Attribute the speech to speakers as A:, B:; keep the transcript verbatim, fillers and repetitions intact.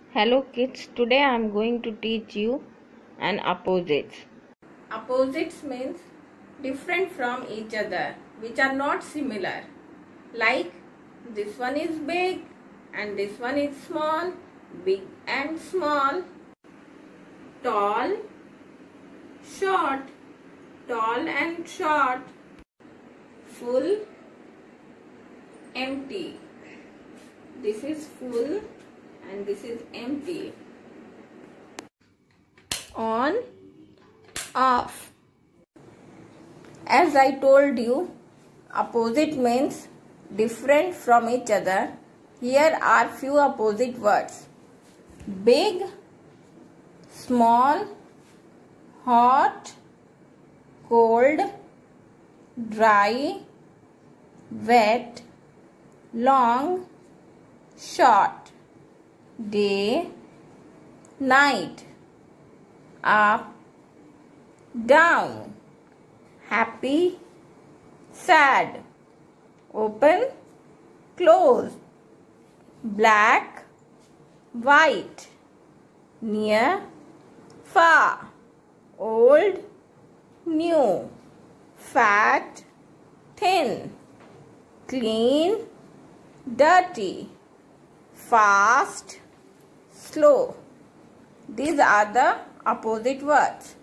A: Hello kids, today I am going to teach you an opposites. Opposites means different from each other, which are not similar. Like this one is big and this one is small, big and small. Tall, short, tall and short. Full, empty. This is full and this is empty. On, off. As I told you, opposite means different from each other. Here are few opposite words. Big, small, hot, cold, dry, wet, long, short. Day, night, up, down, happy, sad, open, close, black, white, near, far, old, new, fat, thin, clean, dirty, fast, slow. These are the opposite words.